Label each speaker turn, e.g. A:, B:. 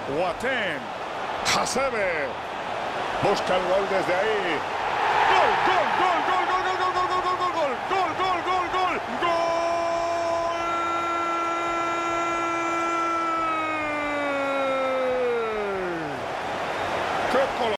A: Boateng. Hasebe. Busca el gol desde ahí. ¡Gol, gol, gol, gol, gol, gol, gol, gol, gol, gol, gol, gol, gol, gol, gol! ¡Qué